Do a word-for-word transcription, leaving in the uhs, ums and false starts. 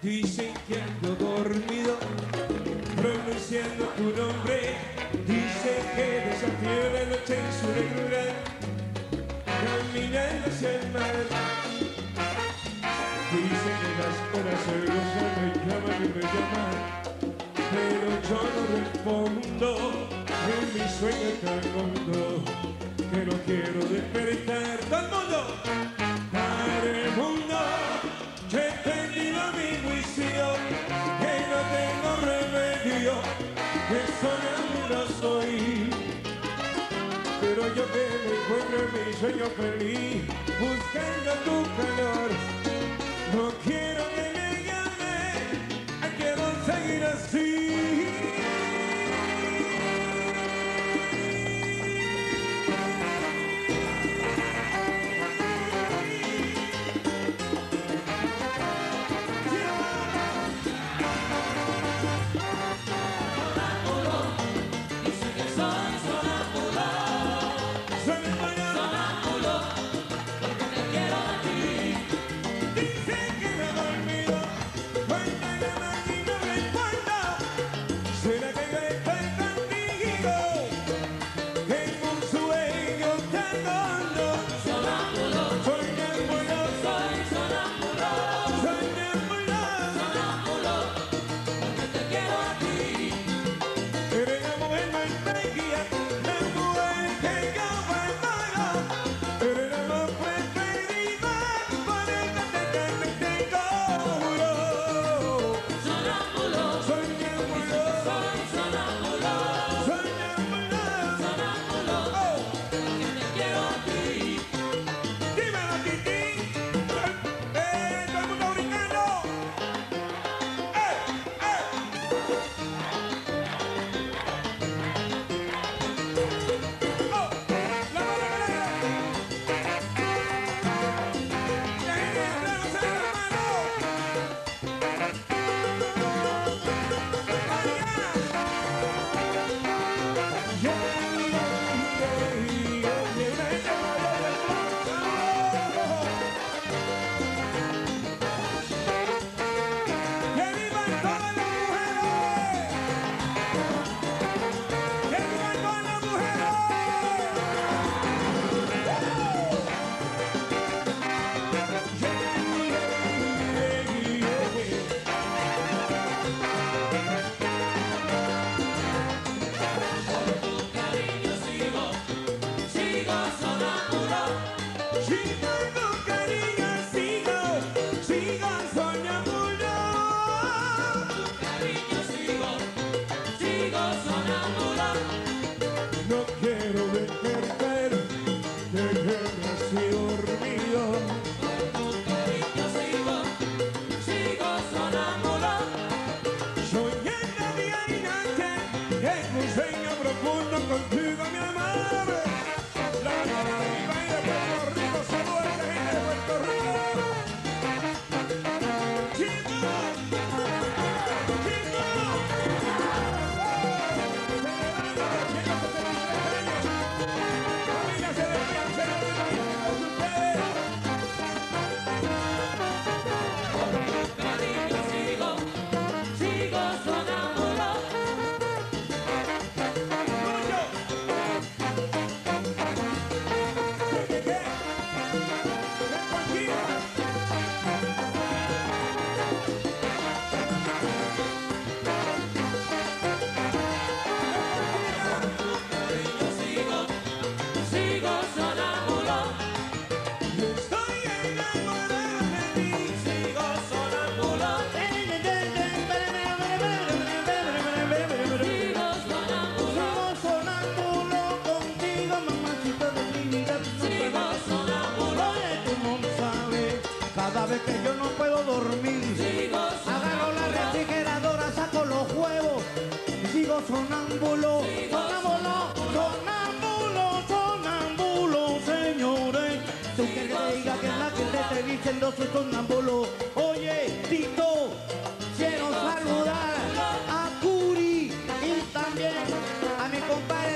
Dicen que ando dormido, pronunciando tu nombre. Dicen que desafío la noche en su negrura, caminando hacia el mar. Dicen que las horas celosas me llaman y me llaman, pero yo no respondo. En mi sueño está el mundo, que no quiero despertar. ¡Todo el mundo! Para el mundo, yo he perdido mi juicio, que no tengo remedio, que sonámbulo soy. Pero yo que me encuentro en mi sueño feliz, buscando tu calor. No quiero que me llame, quiero seguir así. Que yo no puedo dormir, sigo agarro la refrigeradora, saco los huevos, sigo sonámbulo, sigo sonámbulo, sonámbulo, sonámbulo, señores. Tú quieres que diga que es la que te estoy diciendo, soy sonámbulo. Oye, Tito, quiero saludar a Curi y también a mi compadre